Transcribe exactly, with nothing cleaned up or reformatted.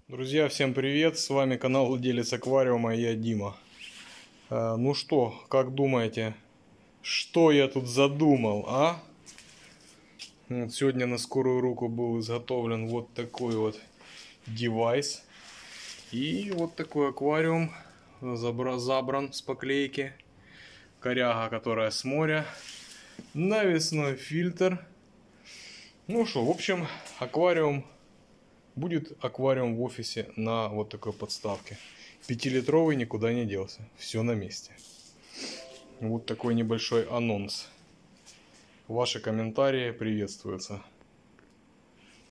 Друзья, всем привет! С вами канал Владелец Аквариума и я, Дима. Э, ну что, как думаете, что я тут задумал, а? Вот сегодня на скорую руку был изготовлен вот такой вот девайс. И вот такой аквариум забран с поклейки. Коряга, которая с моря. Навесной фильтр. Ну что, в общем, аквариум... Будет аквариум в офисе на вот такой подставке. Пятилитровый никуда не делся. Все на месте. Вот такой небольшой анонс. Ваши комментарии приветствуются.